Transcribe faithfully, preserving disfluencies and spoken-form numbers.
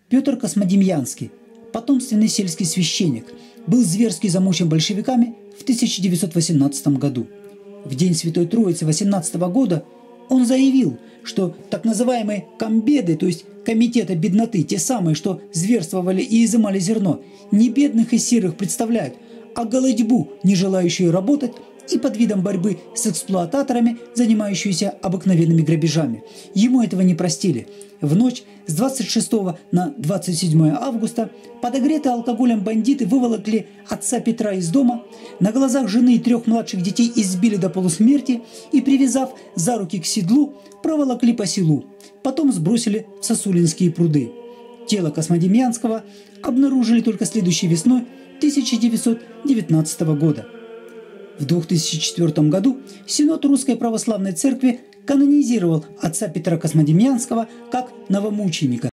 Петр Космодемьянский, потомственный сельский священник, был зверски замучен большевиками в тысяча девятьсот восемнадцатом году. В день Святой Троицы восемнадцатого года он заявил, что так называемые комбеды, то есть комитеты бедноты, те самые, что зверствовали и изымали зерно, не бедных и сирых представляют, а голодьбу, не желающую работать, и под видом борьбы с эксплуататорами, занимающиеся обыкновенными грабежами. Ему этого не простили. В ночь с двадцать шестого на двадцать седьмое августа подогретые алкоголем бандиты выволокли отца Петра из дома, на глазах жены и трех младших детей избили до полусмерти и, привязав за руки к седлу, проволокли по селу. Потом сбросили в Сосулинские пруды. Тело Космодемьянского обнаружили только следующей весной тысяча девятьсот девятнадцатого года. В две тысячи четвёртом году Синод Русской Православной Церкви канонизировал отца Петра Космодемьянского как новомученика.